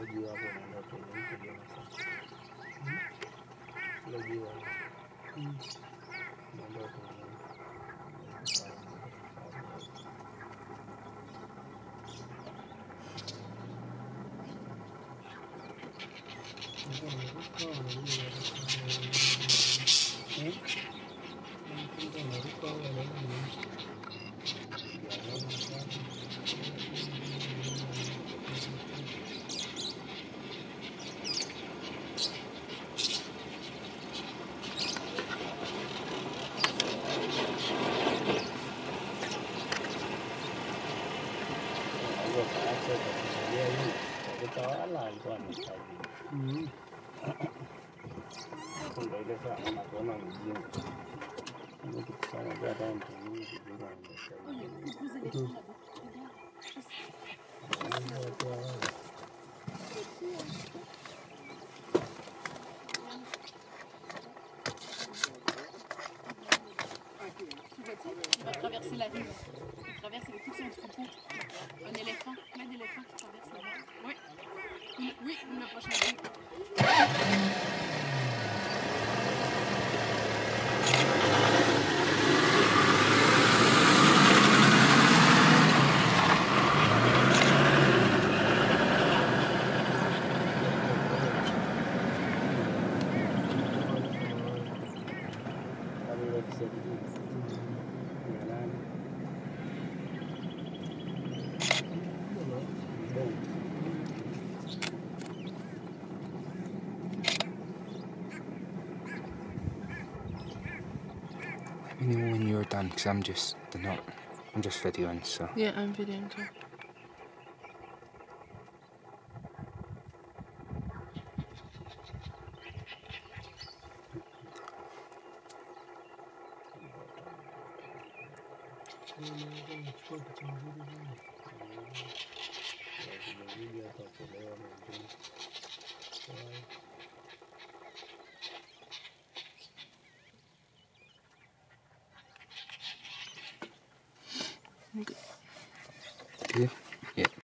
Traverser la rue. Traverse avec tout son troupeau. Un éléphant, plein d'éléphants qui traversent là-bas. Oui. Oui, le prochain jour. Let me know when you're done, because I'm just videoing, so. Yeah, I'm videoing too. Yeah.